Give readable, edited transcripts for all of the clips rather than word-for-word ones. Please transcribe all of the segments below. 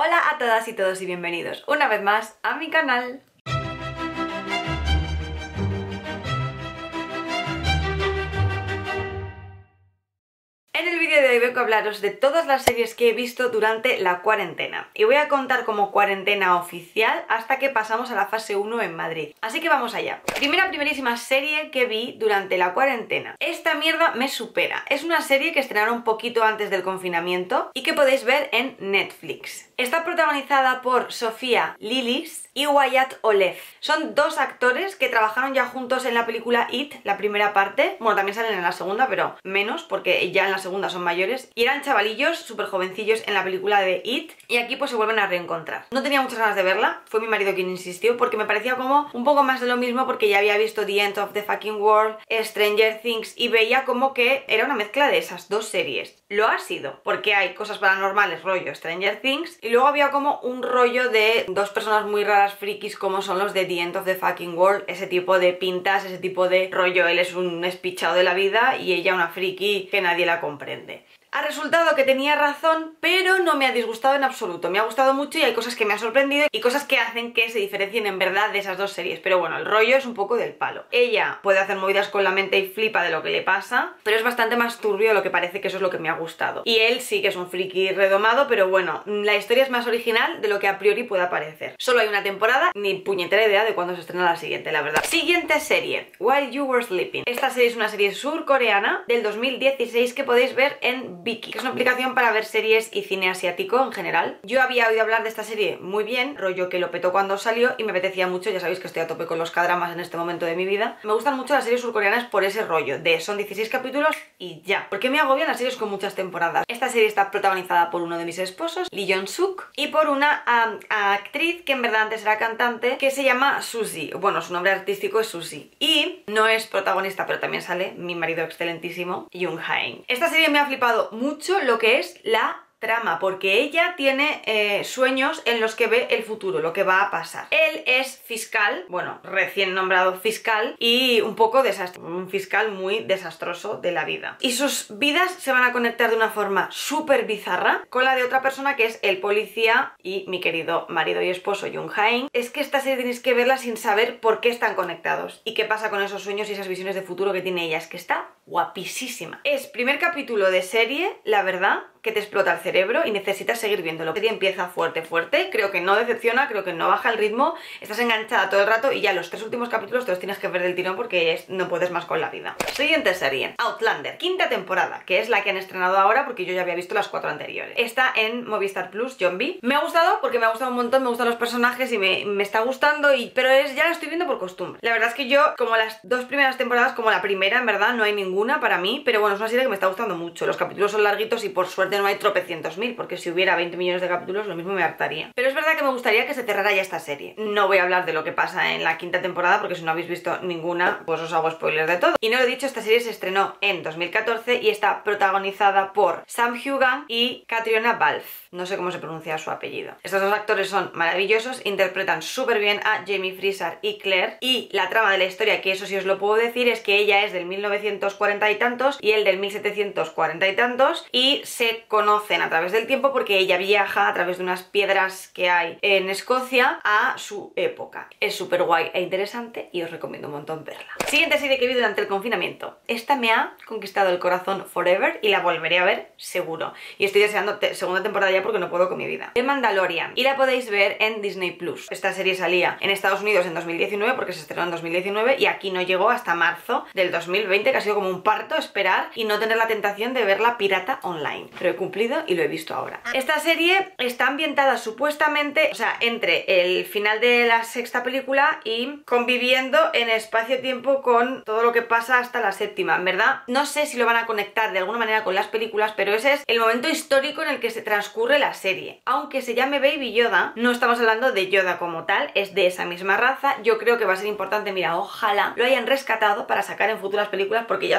Hola a todas y todos y bienvenidos una vez más a mi canal. En el vídeo de hoy vengo a hablaros de todas las series que he visto durante la cuarentena y voy a contar como cuarentena oficial hasta que pasamos a la fase 1 en Madrid. Así que vamos allá. Primerísima serie que vi durante la cuarentena. Esta mierda me supera. Es una serie que estrenaron un poquito antes del confinamiento y que podéis ver en Netflix. Está protagonizada por Sofía Lillis y Wyatt Oleff. Son dos actores que trabajaron ya juntos en la película It, la primera parte. Bueno, también salen en la segunda, pero menos, porque ya en la segunda son mayores. Y eran chavalillos, súper jovencillos en la película de It. Y aquí pues se vuelven a reencontrar. No tenía muchas ganas de verla, fue mi marido quien insistió, porque me parecía como un poco más de lo mismo, porque ya había visto The End of the Fucking World, Stranger Things, y veía como que era una mezcla de esas dos series. Lo ha sido, porque hay cosas paranormales, rollo Stranger Things, y luego había como un rollo de dos personas muy raras frikis como son los de The End of the Fucking World, ese tipo de pintas, ese tipo de rollo, él es un espichado de la vida y ella una friki que nadie la comprende. Ha resultado que tenía razón, pero no me ha disgustado en absoluto. Me ha gustado mucho y hay cosas que me han sorprendido y cosas que hacen que se diferencien en verdad de esas dos series. Pero bueno, el rollo es un poco del palo. Ella puede hacer movidas con la mente y flipa de lo que le pasa, pero es bastante más turbio de lo que parece, que eso es lo que me ha gustado. Y él sí que es un friki redomado, pero bueno, la historia es más original de lo que a priori pueda parecer. Solo hay una temporada, ni puñetera idea de cuándo se estrena la siguiente, la verdad. Siguiente serie, While You Were Sleeping. Esta serie es una serie surcoreana del 2016 que podéis ver en Viki, que es una aplicación para ver series y cine asiático en general. Yo había oído hablar de esta serie muy bien, rollo que lo petó cuando salió y me apetecía mucho. Ya sabéis que estoy a tope con los K-dramas en este momento de mi vida. Me gustan mucho las series surcoreanas por ese rollo de son 16 capítulos y ya, porque me agobian las series con muchas temporadas. Esta serie está protagonizada por uno de mis esposos, Lee Jong-suk, y por una actriz que en verdad antes era cantante, que se llama Suzy. Bueno, su nombre artístico es Suzy y no es protagonista, pero también sale mi marido excelentísimo, Jung Ha-in. Esta serie me ha flipado mucho lo que es la trama, porque ella tiene sueños en los que ve el futuro, lo que va a pasar. Él es fiscal, bueno, recién nombrado fiscal, y un poco un fiscal muy desastroso de la vida. Y sus vidas se van a conectar de una forma súper bizarra con la de otra persona que es el policía y mi querido marido y esposo Jung Ha-in. Es que esta serie tenéis que verla sin saber por qué están conectados y qué pasa con esos sueños y esas visiones de futuro que tiene ella. Es que está guapísima. Es primer capítulo de serie, la verdad, que te explota el cerebro y necesitas seguir viéndolo. La serie empieza fuerte, creo que no decepciona, creo que no baja el ritmo, estás enganchada todo el rato y ya los 3 últimos capítulos te los tienes que ver del tirón porque no puedes más con la vida. Siguiente serie, Outlander, quinta temporada, que es la que han estrenado ahora porque yo ya había visto las 4 anteriores. Está en Movistar Plus, Zombie. Me ha gustado porque me ha gustado un montón, me gustan los personajes y me está gustando, pero ya la estoy viendo por costumbre. La verdad es que yo, como las 2 primeras temporadas, como la primera, en verdad no hay ninguna para mí, pero bueno, es una serie que me está gustando mucho. Los capítulos son larguitos y por suerte no hay tropecientos mil, porque si hubiera 20 millones de capítulos lo mismo me hartaría. Pero es verdad que me gustaría que se cerrara ya esta serie. No voy a hablar de lo que pasa en la quinta temporada porque si no habéis visto ninguna pues os hago spoilers de todo. Y no lo he dicho, esta serie se estrenó en 2014 y está protagonizada por Sam Heughan y Catriona Balfe. No sé cómo se pronuncia su apellido. Estos dos actores son maravillosos, interpretan súper bien a Jamie Fraser y Claire, y la trama de la historia, que eso sí os lo puedo decir, es que ella es del 1940 y tantos y él del 1740 y tantos y se conocen a través del tiempo porque ella viaja a través de unas piedras que hay en Escocia a su época. Es súper guay e interesante y os recomiendo un montón verla. Siguiente serie que vi durante el confinamiento. Esta me ha conquistado el corazón forever y la volveré a ver seguro. Y estoy deseando segunda temporada ya porque no puedo con mi vida. The Mandalorian. Y la podéis ver en Disney Plus. Esta serie salía en Estados Unidos en 2019 porque se estrenó en 2019 y aquí no llegó hasta marzo del 2020, que ha sido como un parto esperar y no tener la tentación de verla pirata online. Pero he cumplido y lo he visto ahora. Esta serie está ambientada supuestamente, o sea, entre el final de la sexta película y conviviendo en espacio-tiempo con todo lo que pasa hasta la séptima. En verdad, no sé si lo van a conectar de alguna manera con las películas, pero ese es el momento histórico en el que se transcurre la serie. Aunque se llame Baby Yoda, no estamos hablando de Yoda como tal, es de esa misma raza. Yo creo que va a ser importante, mira, ojalá lo hayan rescatado para sacar en futuras películas, porque ya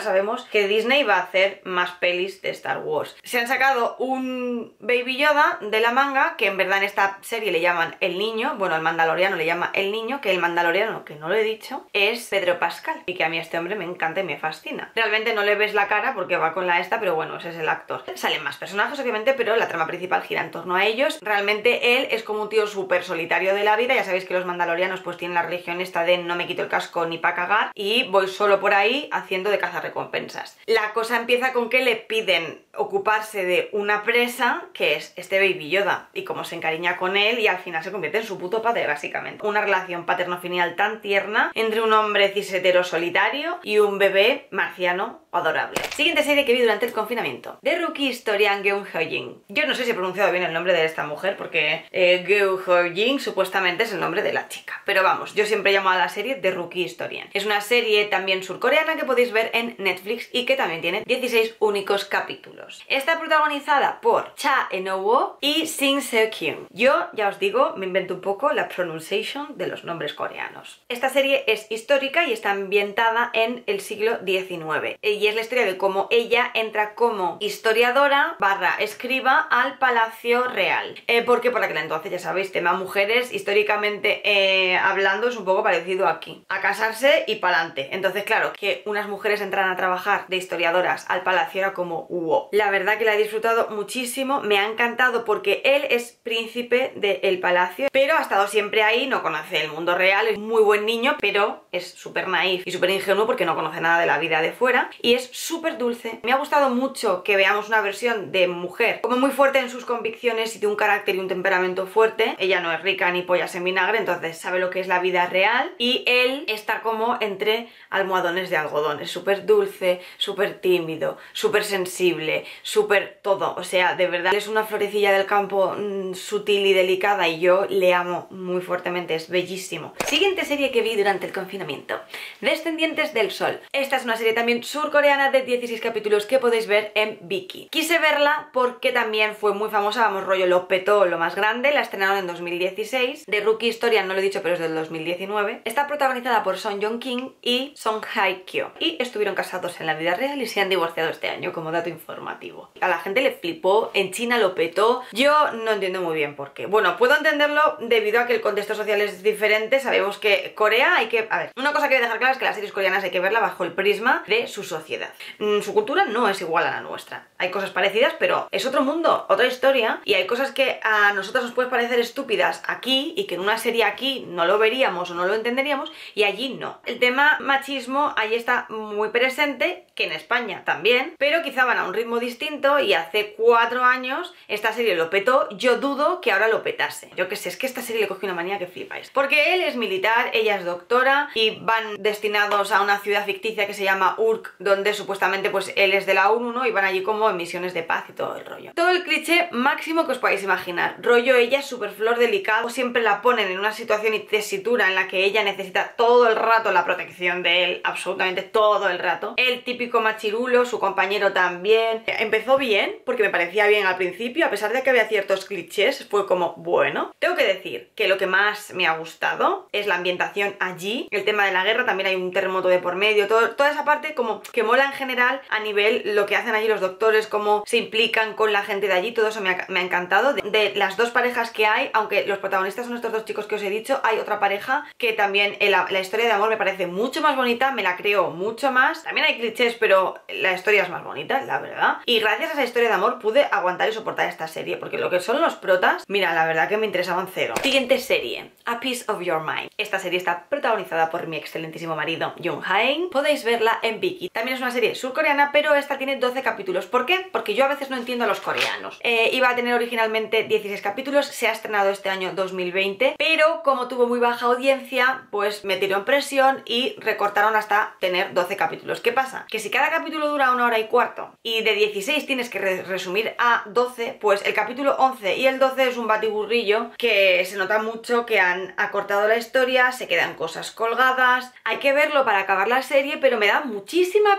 sabemos que Disney va a hacer más pelis de Star Wars. Se han sacado un Baby Yoda de la manga, que en verdad en esta serie le llaman el niño, bueno, el mandaloriano le llama el niño, que el mandaloriano, que no lo he dicho, es Pedro Pascal, y que a mí este hombre me encanta y me fascina. Realmente no le ves la cara porque va con la esta, pero bueno, ese es el actor. Salen más personajes, obviamente, pero la trama principal gira en torno a ellos. Realmente él es como un tío súper solitario de la vida. Ya sabéis que los mandalorianos pues tienen la religión esta de no me quito el casco ni para cagar y voy solo por ahí haciendo de cazarrecompensas. La cosa empieza con que le piden ocuparse de una presa que es este Baby Yoda, y como se encariña con él y al final se convierte en su puto padre, básicamente. Una relación paterno-filial tan tierna entre un hombre cisetero solitario y un bebé marciano adorable. Siguiente serie que vi durante el confinamiento: The Rookie Historian Geun Hyo-jin. Yo no sé si he pronunciado bien el nombre de esta mujer porque Geun Hyo-jin supuestamente es el nombre de la chica, pero vamos, yo siempre llamo a la serie The Rookie Historian. Es una serie también surcoreana que podéis ver en Netflix y que también tiene 16 únicos capítulos. Está protagonizada por Cha Eun-woo y Shin Se-kyun. Yo, ya os digo, me invento un poco la pronunciation de los nombres coreanos. Esta serie es histórica y está ambientada en el siglo XIX. Y es la historia de cómo ella entra como historiadora / escriba al Palacio Real. Porque por aquel entonces, ya sabéis, tema mujeres, históricamente hablando, es un poco parecido aquí. A casarse y pa'lante. Entonces, claro, que unas mujeres entran a trabajar de historiadoras al palacio era como wow. La verdad que la he disfrutado muchísimo, me ha encantado porque él es príncipe del palacio, pero ha estado siempre ahí, no conoce el mundo real, es muy buen niño, pero es súper naif y súper ingenuo porque no conoce nada de la vida de fuera y es súper dulce. Me ha gustado mucho que veamos una versión de mujer como muy fuerte en sus convicciones y de un carácter y un temperamento fuerte. Ella no es rica ni pollas en vinagre, entonces sabe lo que es la vida real, y él está como entre almohadones de algodón. Es súper dulce, súper tímido, súper sensible, súper todo. O sea, de verdad, es una florecilla del campo sutil y delicada y yo le amo muy fuertemente, es bellísimo. Siguiente serie que vi durante el confinamiento: Descendientes del Sol. Esta es una serie también surcoreana de 16 capítulos que podéis ver en Viki. Quise verla porque también fue muy famosa, vamos, rollo, lo petó lo más grande, la estrenaron en 2016. The Rookie Historian, no lo he dicho, pero es del 2019. Está protagonizada por Song Joong-ki y Song Hye-kyo y estuvieron casados en la vida real y se han divorciado este año, como dato informativo. A la gente le flipó, en China lo petó. Yo no entiendo muy bien por qué. Bueno, puedo entenderlo debido a que el contexto social es diferente. Sabemos que Corea hay que... A ver, una cosa que voy a dejar clara es que las series coreanas hay que verla bajo el prisma de su sociedad. Su cultura no es igual a la nuestra. Hay cosas parecidas, pero es otro mundo, otra historia, y hay cosas que a nosotros nos pueden parecer estúpidas aquí y que en una serie aquí no lo veríamos o no lo entenderíamos y allí no. El tema machismo ahí está muy presente, que en España también, pero quizá van a un ritmo distinto y hace 4 años esta serie lo petó. Yo dudo que ahora lo petase. Yo qué sé, es que esta serie le cogió una manía que flipáis. Porque él es militar, ella es doctora y van destinados a una ciudad ficticia que se llama Urk, donde supuestamente pues él es de la ONU, ¿no? Y van allí como en misiones de paz y todo el rollo. Todo el cliché máximo que os podáis imaginar. Rollo, ella es súper flor delicado, siempre la ponen en una situación y tesitura en la que ella necesita todo el rato la protección de él, absolutamente todo el rato. El típico machirulo, su compañero también. Empezó bien, porque me parecía bien al principio, a pesar de que había ciertos clichés, fue como, bueno. Tengo que decir que lo que más me ha gustado es la ambientación allí, el tema de la guerra, también hay un terremoto de por medio, toda esa parte como que mola en general a nivel lo que hacen allí los doctores, cómo se implican con la gente de allí, todo eso me ha encantado. De las dos parejas que hay, aunque los protagonistas son estos dos chicos que os he dicho, hay otra pareja que también la historia de amor me parece mucho más bonita, me la creo mucho más. También hay clichés, pero la historia es más bonita, la verdad. Y gracias a esa historia de amor pude aguantar y soportar esta serie, porque lo que son los protas, mira, la verdad que me interesaban cero. Siguiente serie: A Piece of Your Mind. Esta serie está protagonizada por mi excelentísimo marido Jung Hae-in. Podéis verla en Viki. También es una serie surcoreana, pero esta tiene 12 capítulos. ¿Por qué? Porque yo a veces no entiendo a los coreanos. Iba a tener originalmente 16 capítulos, se ha estrenado este año 2020, pero como tuvo muy baja audiencia, pues me tiró en presión y recortaron hasta tener 12 capítulos. ¿Qué pasa? Que si cada capítulo dura 1 hora y cuarto y de 16 tienes que resumir a 12, pues el capítulo 11 y el 12 es un batiburrillo que se nota mucho que han acortado la historia, se quedan cosas colgadas. Hay que verlo para acabar la serie, pero me da muchísima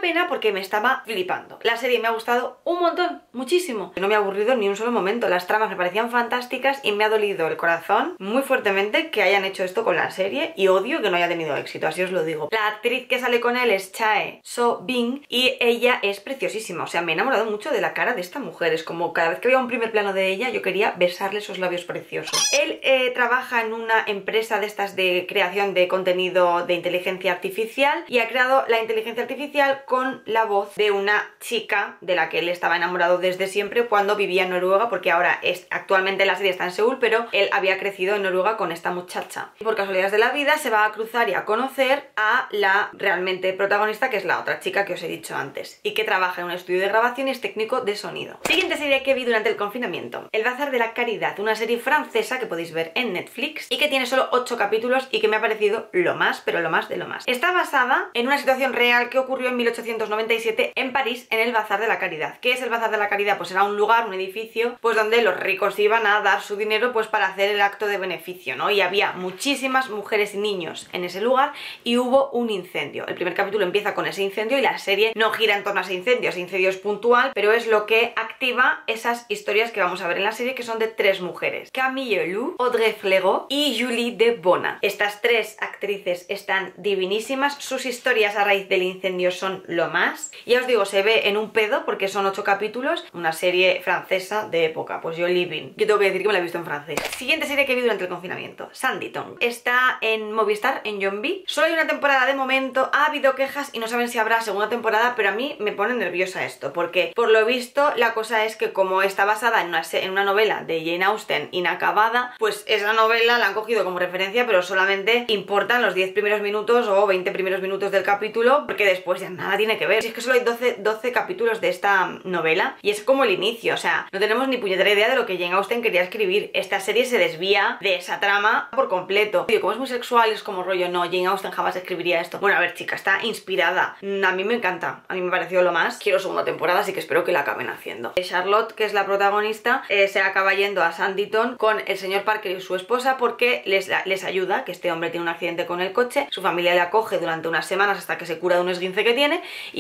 pena porque me estaba flipando. La serie me ha gustado un montón, muchísimo. No me ha aburrido ni un solo momento. Las tramas me parecían fantásticas y me ha dolido el corazón muy fuertemente que hayan hecho esto con la serie, y odio que no haya tenido éxito, así os lo digo. La actriz que sale con él es Chae So-bin y ella es preciosísima. O sea, me he enamorado mucho de la cara de esta mujer. Es como cada vez que veía un primer plano de ella yo quería besarle esos labios preciosos. Él trabaja en una empresa de estas de creación de contenido de inteligencia artificial y ha creado la inteligencia artificial con la voz de una chica de la que él estaba enamorado desde siempre cuando vivía en Noruega, porque ahora actualmente la serie está en Seúl, pero él había crecido en Noruega con esta muchacha. Y por casualidades de la vida se va a cruzar y a conocer a la realmente protagonista, que es la otra chica que os he dicho antes, y que trabaja en un estudio de grabación y es técnico de sonido. Siguiente serie que vi durante el confinamiento: El Bazar de la Caridad, una serie francesa que podéis ver en Netflix y que tiene solo 8 capítulos y que me ha parecido lo más, pero lo más de lo más. Está basada en una situación real que ocurrió en 1897 en París, en el Bazar de la Caridad. ¿Qué es el Bazar de la Caridad? Pues era un lugar, un edificio, pues donde los ricos iban a dar su dinero pues para hacer el acto de beneficio, ¿no? Y había muchísimas mujeres y niños en ese lugar y hubo un incendio. El primer capítulo empieza con ese incendio y la serie no gira en torno a ese incendio es puntual, pero es lo que activa esas historias que vamos a ver en la serie, que son de 3 mujeres: Camille Leloup, Audrey Fleurot y Julie de Bona. Estas 3 actrices están divinísimas, sus historias a raíz del incendio son lo más. Ya os digo, se ve en un pedo porque son 8 capítulos, una serie francesa de época, pues yo living. Yo tengo que decir que me la he visto en francés. Siguiente serie que vi durante el confinamiento: Sanditon. Está en Movistar, en Yombi. Solo hay una temporada de momento, ha habido quejas y no saben si habrá segunda temporada, pero a mí me pone nerviosa esto, porque por lo visto la cosa es que como está basada en una novela de Jane Austen inacabada, pues esa novela la han cogido como referencia, pero solamente importan los 10 primeros minutos o 20 primeros minutos del capítulo, porque después ya nada tiene que ver. Si es que solo hay 12 capítulos de esta novela y es como el inicio, o sea, no tenemos ni puñetera idea de lo que Jane Austen quería escribir. Esta serie se desvía de esa trama por completo. Y como es muy sexual, es como rollo, no, Jane Austen jamás escribiría esto. Bueno, a ver, chica, está inspirada. A mí me encanta, a mí me pareció lo más. Quiero segunda temporada, así que espero que la acaben haciendo. Charlotte, que es la protagonista, se acaba yendo a Sanditon con el señor Parker y su esposa porque les ayuda, que este hombre tiene un accidente con el coche, su familia le acoge durante unas semanas hasta que se cura de un esguince que tiene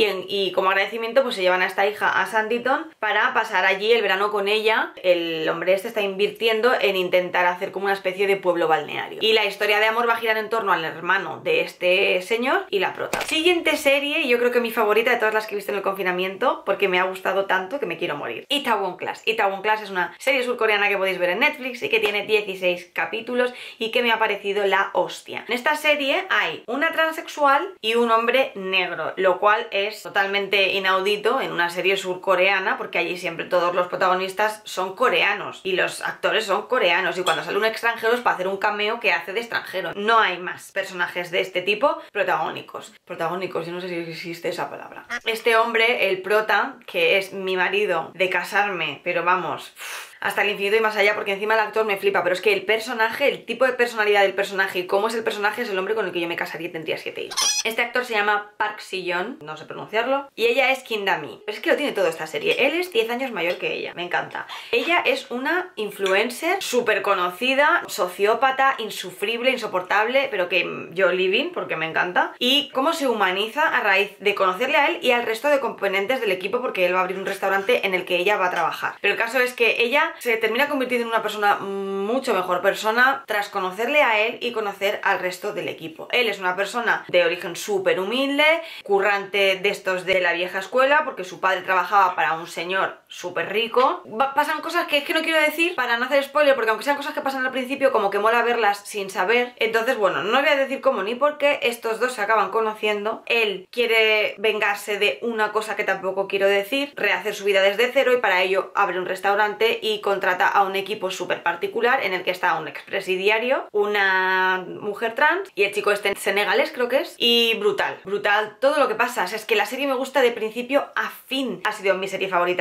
y como agradecimiento pues se llevan a esta hija a Sanditon para pasar allí el verano con ella. El hombre este está invirtiendo en intentar hacer como una especie de pueblo balneario y la historia de amor va a girar en torno al hermano de este señor y la prota. Siguiente serie, yo creo que mi favorita de todas las que he visto en el confinamiento porque me ha gustado tanto que me quiero morir: Itaewon Class. Itaewon Class es una serie surcoreana que podéis ver en Netflix y que tiene 16 capítulos y que me ha parecido la hostia. En esta serie hay una transexual y un hombre negro, lo cual es totalmente inaudito en una serie surcoreana porque allí siempre todos los protagonistas son coreanos y los actores son coreanos y cuando sale un extranjero es para hacer un cameo que hace de extranjero. No hay más personajes de este tipo protagónicos. Protagónicos, yo no sé si existe esa palabra. Este hombre, el prota, que es mi marido de casarme, pero vamos, hasta el infinito y más allá, porque encima el actor me flipa, pero es que el personaje, el tipo de personalidad del personaje y cómo es el personaje es el hombre con el que yo me casaría y tendría 7 hijos. Este actor se llama Park Si-yeon, no sé pronunciarlo, y ella es Kim Da-mi. Pero es que lo tiene todo esta serie. Él es 10 años mayor que ella, me encanta. Ella es una influencer súper conocida, sociópata, insufrible, insoportable, pero que yo living porque me encanta. Y cómo se humaniza a raíz de conocerle a él y al resto de componentes del equipo, porque él va a abrir un restaurante en el que ella va a trabajar. Pero el caso es que ella se termina convirtiendo en una persona mucho mejor persona tras conocerle a él y conocer al resto del equipo. Él es una persona de origen súper humilde, currante de estos de la vieja escuela, porque su padre trabajaba para un señor súper rico. Pasan cosas que es que no quiero decir para no hacer spoiler, porque aunque sean cosas que pasan al principio, como que mola verlas sin saber. Entonces, bueno, no voy a decir cómo ni por qué. Estos dos se acaban conociendo. Él quiere vengarse de una cosa que tampoco quiero decir, rehacer su vida desde cero, y para ello abre un restaurante y contrata a un equipo súper particular en el que está un expresidiario, una mujer trans y el chico este senegalés creo que es, y brutal todo lo que pasa. O sea, es que la serie me gusta de principio a fin. Ha sido mi serie favorita de este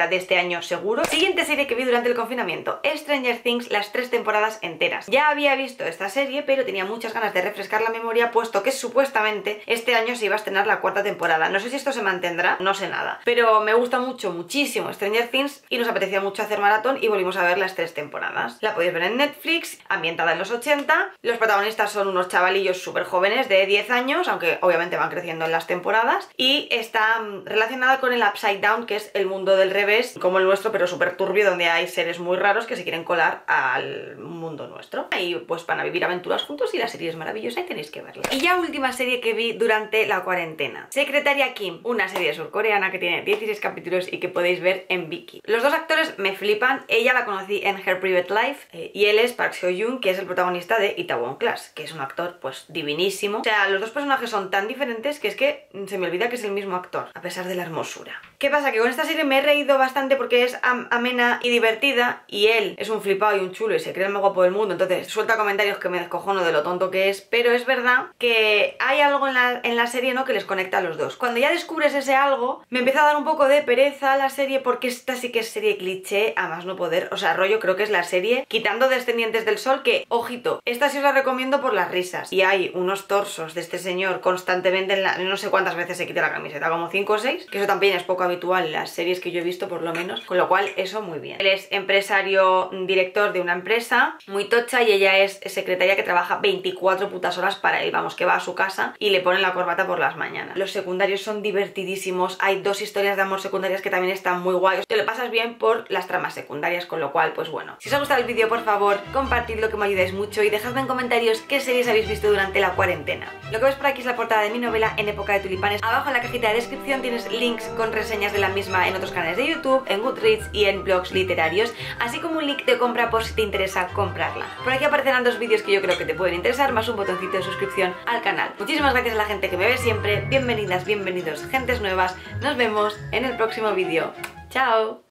año seguro. Siguiente serie que vi durante el confinamiento, Stranger Things, las 3 temporadas enteras. Ya había visto esta serie, pero tenía muchas ganas de refrescar la memoria, puesto que supuestamente este año se iba a estrenar la 4ª temporada. No sé si esto se mantendrá, no sé nada, pero me gusta muchísimo Stranger Things y nos apetecía mucho hacer maratón y volvimos a ver las 3 temporadas. La podéis ver en Netflix, ambientada en los 80. Los protagonistas son unos chavalillos súper jóvenes de 10 años, aunque obviamente van creciendo en las temporadas, y está relacionada con el Upside Down, que es el mundo del revés, como el nuestro, pero súper turbio, donde hay seres muy raros que se quieren colar al mundo nuestro. Y pues van a vivir aventuras juntos y la serie es maravillosa y tenéis que verla. Y ya última serie que vi durante la cuarentena, Secretaria Kim, una serie surcoreana que tiene 16 capítulos y que podéis ver en Viki. Los dos actores me flipan. Ella la conocí en Her Private Life y él es Park Seo-yoon, que es el protagonista de Itaewon Class, que es un actor pues divinísimo. O sea, los dos personajes son tan diferentes que es que se me olvida que es el mismo actor, a pesar de la hermosura. ¿Qué pasa? Que con esta serie me he reído bastante porque es amena y divertida, y él es un flipado y un chulo y se cree el más guapo del mundo, entonces suelta comentarios que me descojono de lo tonto que es, pero es verdad que hay algo en la serie, ¿no?, que les conecta a los dos. Cuando ya descubres ese algo, me empieza a dar un poco de pereza la serie, porque esta sí que es serie cliché a más no poder. O sea, rollo, creo que es la serie, quitando Descendientes del Sol, que, ojito, esta sí os la recomiendo por las risas. Y hay unos torsos de este señor constantemente no sé cuántas veces se quita la camiseta, como 5 o 6, que eso también es poco habitual en las series que yo he visto, por lo menos, con lo cual eso muy bien. Él es empresario, director de una empresa muy tocha, y ella es secretaria que trabaja 24 putas horas para él, vamos, que va a su casa y le ponen la corbata por las mañanas. Los secundarios son divertidísimos, hay 2 historias de amor secundarias que también están muy guayos, te lo pasas bien por las tramas secundarias, con lo cual, pues bueno. Si os ha gustado el vídeo, por favor, compartidlo, que me ayudáis mucho, y dejadme en comentarios qué series habéis visto durante la cuarentena. Lo que ves por aquí es la portada de mi novela En época de tulipanes. Abajo en la cajita de descripción tienes links con reseñas de la misma en otros canales de YouTube, en Goodreads y en blogs literarios, así como un link de compra por si te interesa comprarla. Por aquí aparecerán 2 vídeos que yo creo que te pueden interesar, más un botoncito de suscripción al canal. Muchísimas gracias a la gente que me ve siempre, bienvenidas, bienvenidos, gentes nuevas, nos vemos en el próximo vídeo. ¡Chao!